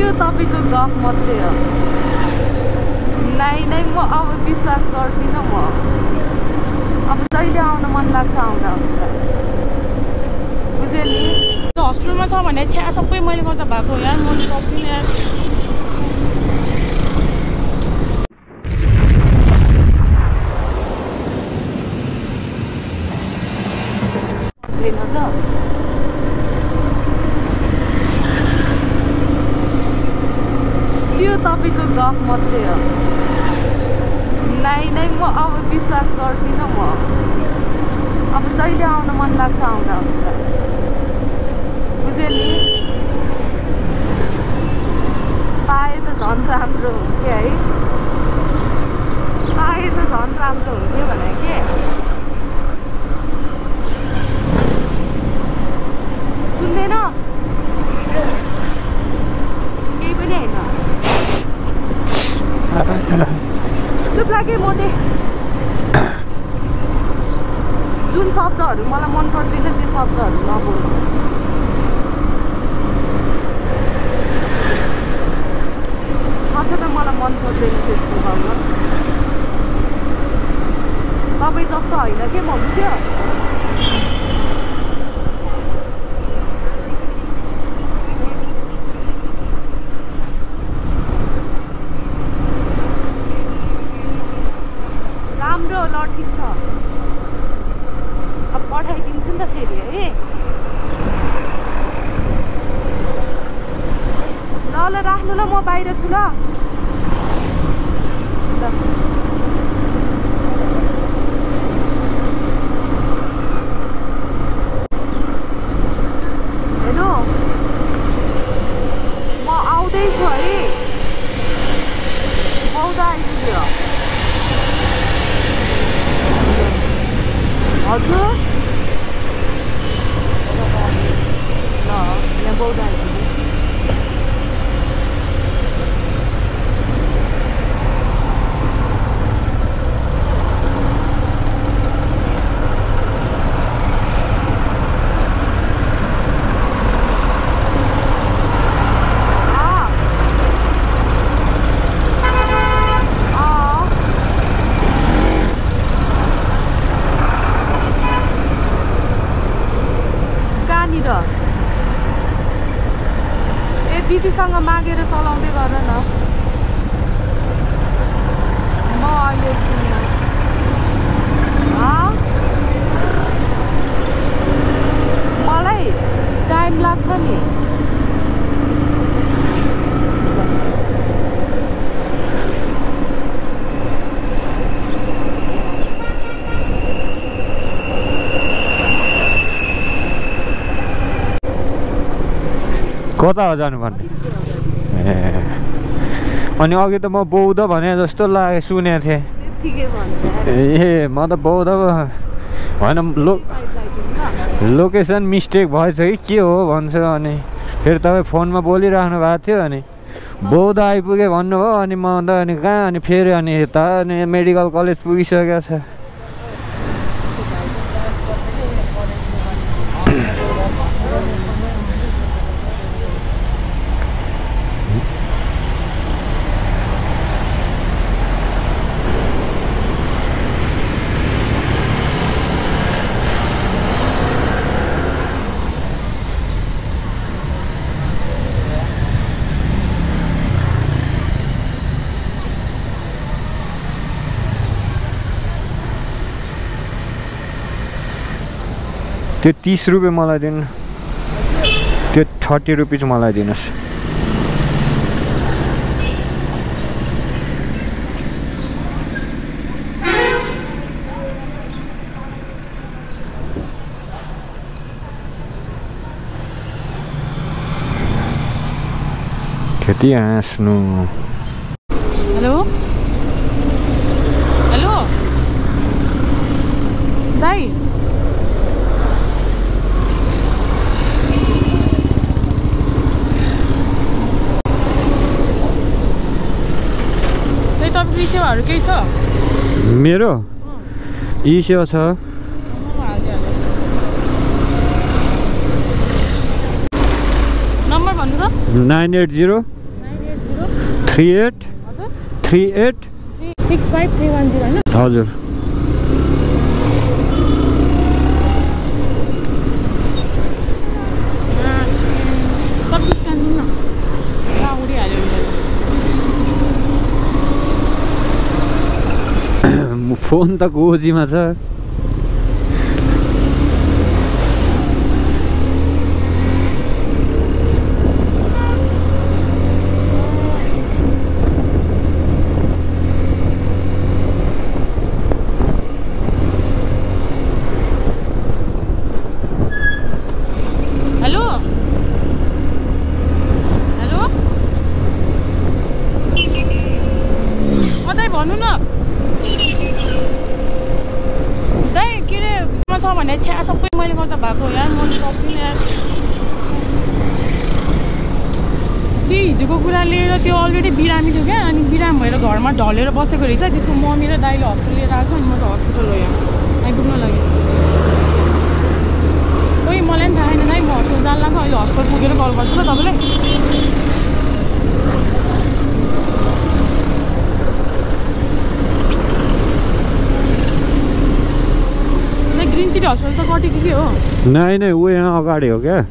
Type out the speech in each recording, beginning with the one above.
त्यो तपाईको गफ मात्रै हो नै म अब विश्वास गर्दिनँ म अब जहिले आउन मन लाग्छ आउँदा हुन्छ बुझ्यो नि हस्पिटलमा छ भने छ्या सबै मैले गर्दा भएको यार म सक्दिनँ यार लिन त त्यो तपाईको गफ मात्रै हो नै म अब विश्वास गर्दिनँ म अब जहिले आउन मन लाग्छ आउँदा हुन्छ बुझ्यो नि पाए त झन् राम्रो हुन्थ्यो है पाए त झन् राम्रो हुन्थ्यो भने के सुन्दैन केही पनि होइन चुप लागे मोटे जुन शब्दहरू मलाई मन पर्दैन त्यो शब्दहरू नबोल्नु थाहा छ त मलाई मन पर्दैन त्यस्तो गर्न तपाईँ जस्तो होइन के म बुझ्यो राम्रो ल ठिक छ अब पठाइदिन्छु नि त फेरि है ल राख्नु ल म बाहिर छु ल हेलो म आउँदैछु है बौद्ध आइपुग्यो हजुर ल यहाँ बौद्ध आइपुग्यो दिदीसँग मागेर चलाउँदै गर न म अहिले एकछिनमा मलाई टाइम लाग्छ नि कता हो जानु भन्ने ए अनि अघि त म बौद्ध भने जस्तो लाग्यो सुनेको थिएँ ए म त बौद्ध होइन लोकेसन मिस्टेक भएछ कि के हो भन्छ अनि फेरि तपाईँ फोनमा बोलिराख्नु भएको थियो अनि बौद्ध आइपुगेँ भन्नुभयो अनि म त अनि कहाँ अनि फेरि अनि यता अनि मेडिकल कलेज पुगिसकेको छ त्यो 30 रुपियाँ मलाई दिनु त्यो 30 रुपियाँ चाहिँ मलाई दिनुहोस् खेती हाँस्नु हेलो हेलो दाइ तपाईँको सेवाहरू केही छ मेरो ई सेवा छ नम्बर भन्नु त 980 38 हजुर 38 65310 हैन हजुर तपाईँ स्क्यान दिनु न ला उडिहाल्यो फोन त गोजीमा छ हेलो हेलो कतै भन्नु न दाइ के रे छ भने छ्या सबै मैले गर्दा भएको यार म सक्दिनँ यार त्यो हिजोको कुरा लिएर त्यो अलरेडी बिरामी थियो क्या अनि बिराम भएर घरमा ढलेर बसेको रहेछ त्यसको मम्मी र दाइले हस्पिटल लिएर आएको छ अनि म त हस्पिटल गएँ आइपुग्न लागि खोइ मलाई पनि थाहा छैन दाइ म हस्पिटल जान लाग्छ अहिले हस्पिटल पुगेर कल गर्छु ल तपाईँलाई ग्रीन सिटी हस्पिटल त कटेको के हो नै नै ऊ यहाँ अगाडि हो क्या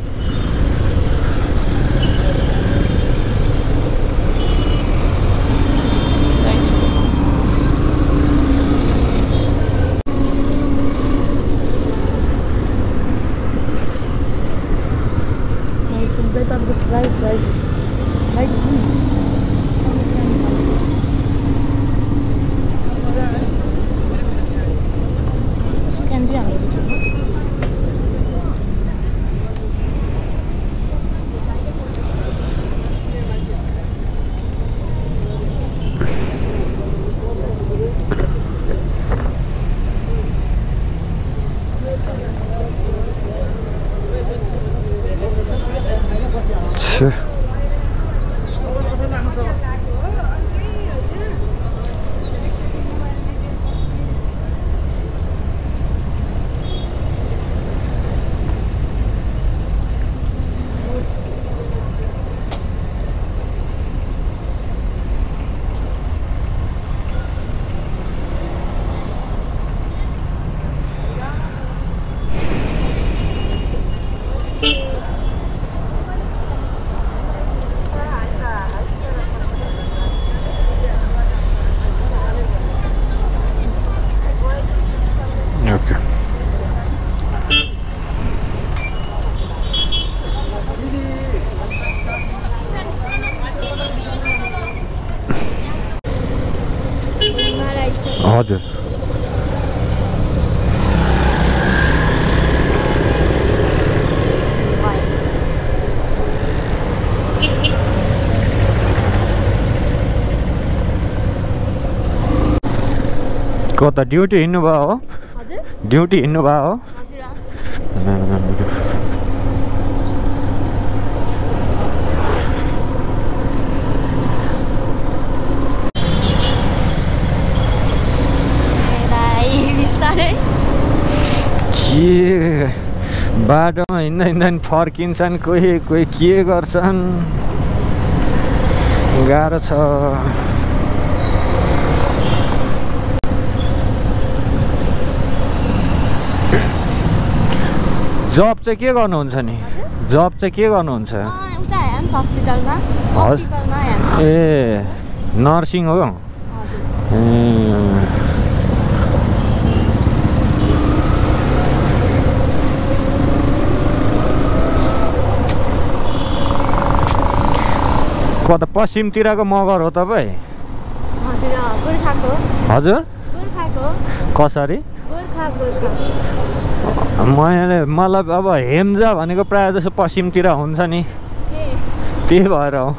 हजुर कता ड्युटी हिँड्नु भयो हो ड्युटी हिँड्नु भयो हो के बाटोमा हिँड्दा हिँड्दा फर्किन्छन् कोही कोही के गर्छन् गाह्रो छ जब चाहिँ के गर्नुहुन्छ नि जब चाहिँ के गर्नुहुन्छ ए नर्सिङ हो ए कता पश्चिमतिरको मगर हो तपाईँ हजुर कसरी मैले मतलब अब हेम्जा भनेको प्रायः जसो पश्चिमतिर हुन्छ नि त्यही भएर हो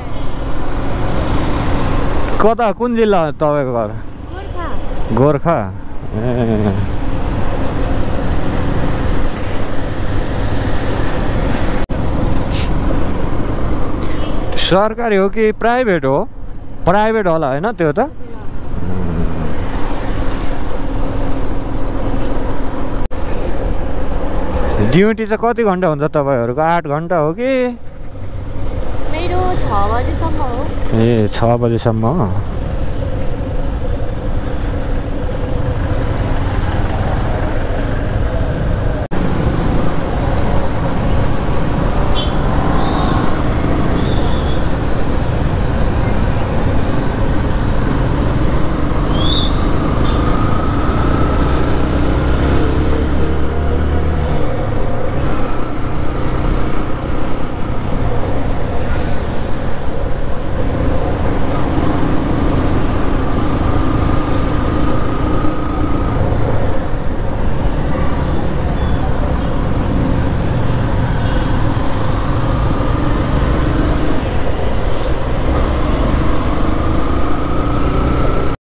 कता कुन जिल्ला तपाईँको घर गोर्खा ए सरकारी हो कि प्राइभेट हो प्राइभेट होला हैन त्यो त ड्युटी चाहिँ कति घन्टा हुन्छ तपाईहरुको 8 घन्टा हो कि मेरो 6 बजेसम्म हो। ए 6 बजेसम्म